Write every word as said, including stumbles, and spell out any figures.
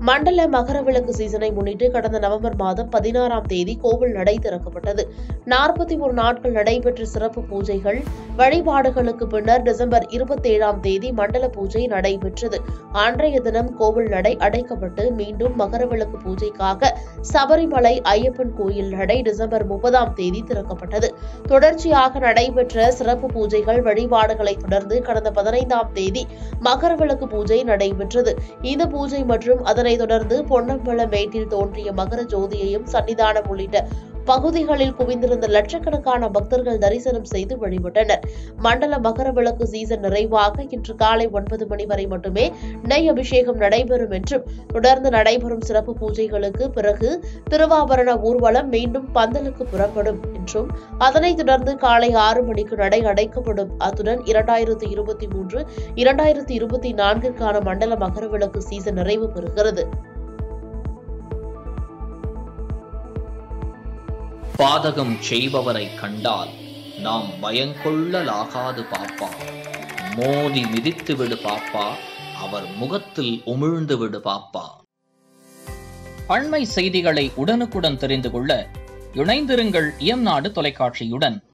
மண்டல மகரவிளக்கு சீசனை முன்னிட்டு கடந்த நவம்பர் மாதம் பதினாறாம் தேதி கோவில் நடை திறக்கப்பட்டது. நாற்பத்தி ஒரு நாட்கள் நடைபெற்ற சிறப்பு பூஜைகள் வழிபாடுகளுக்கு பின்னர் டிசம்பர் இருபத்தி ஏழாம் தேதி மண்டல பூஜை நடைபெற்றது. அன்றைய தினம் கோவில் நடை அடைக்கப்பட்டு மீண்டும் மகரவிளக்கு பூஜைக்காக சபரிமலை ஐயப்பன் கோயில் நடை டிசம்பர் முப்பதாம் தேதி திறக்கப்பட்டது. தொடர்ச்சியாக நடைபெற்ற சிறப்பு பூஜைகள் வழிபாடுகளை தொடர்ந்து கடந்த பதினைந்தாம் தேதி மகரவிளக்கு பூஜை நடைபெற்றது. இந்த பூஜை மற்றும் அதனைத் தொடர்ந்து பொன்னம்பல மேட்டில் தோன்றிய மகர ஜோதியையும் சன்னிதானம் உள்ளிட்ட பகுதிகளில் குவிந்திருந்த லட்சக்கணக்கான பக்தர்கள் தரிசனம் செய்து வழிபட்டனர். மண்டல மகர விளக்கு சீசன் நிறைவாக இன்று காலை ஒன்பது மணி வரை மட்டுமே நெய் அபிஷேகம் நடைபெறும் என்றும், தொடர்ந்து நடைபெறும் சிறப்பு பூஜைகளுக்கு பிறகு திருவாபரண ஊர்வலம் மீண்டும் பந்தலுக்கு புறப்படும் என்றும், அதனைத் தொடர்ந்து காலை ஆறு மணிக்கு நடை அடைக்கப்படும். அத்துடன் இரண்டாயிரத்தி இருபத்தி மூன்று இரண்டாயிரத்தி இருபத்தி நான்கிற்கான மண்டல மகர விளக்கு சீசன் நிறைவு பெறுகிறது. பாதகம் செய்பவரை கண்டால் நாம் பயங்கொள்ளலாகாது பாப்பா. மோதி மிதித்து விடு பாப்பா, அவர் முகத்தில் உமிழ்ந்து விடு பாப்பா. அண்மை செய்திகளை உடனுக்குடன் தெரிந்து கொள்ள இணைந்திருங்கள் இயம்நாடு தொலைக்காட்சியுடன்.